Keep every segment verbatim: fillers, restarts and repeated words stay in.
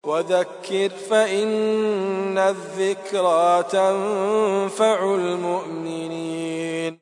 وذكر فإن الذكرى تنفع المؤمنين.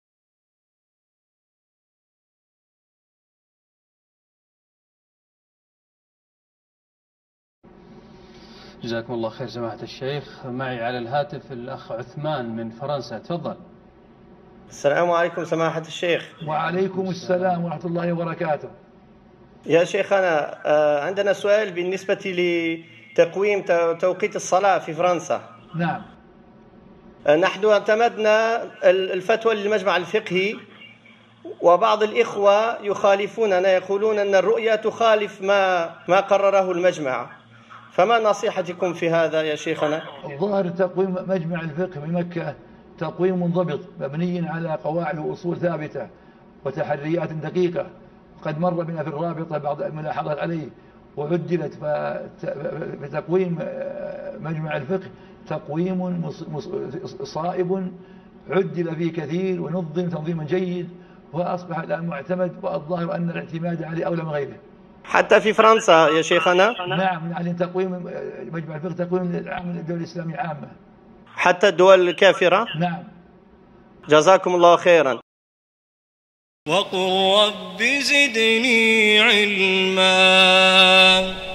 جزاكم الله خير سماحة الشيخ. معي على الهاتف الأخ عثمان من فرنسا، تفضل. السلام عليكم سماحة الشيخ. وعليكم السلام ورحمة الله وبركاته. يا شيخنا، عندنا سؤال بالنسبة لتقويم توقيت الصلاة في فرنسا. نعم. نحن اعتمدنا الفتوى للمجمع الفقهي، وبعض الإخوة يخالفوننا، يقولون أن الرؤية تخالف ما ما قرره المجمع، فما نصيحتكم في هذا يا شيخنا؟ ظاهر تقويم مجمع الفقه بمكة تقويم منضبط مبني على قواعد وأصول ثابتة وتحريات دقيقة، قد مر بنا في الرابطة بعض الملاحظات عليه وعدلت. فتقويم مجمع الفقه تقويم صائب عدل فيه كثير ونظم تنظيما جيد، وأصبح الآن معتمد، والظاهر أن الاعتماد عليه أولى من غيره. حتى في فرنسا يا شيخنا؟ نعم، يعني تقويم مجمع الفقه تقويم العام للدول الإسلامية عامة، حتى الدول الكافرة؟ نعم. جزاكم الله خيرا. وقل رب زدني علما.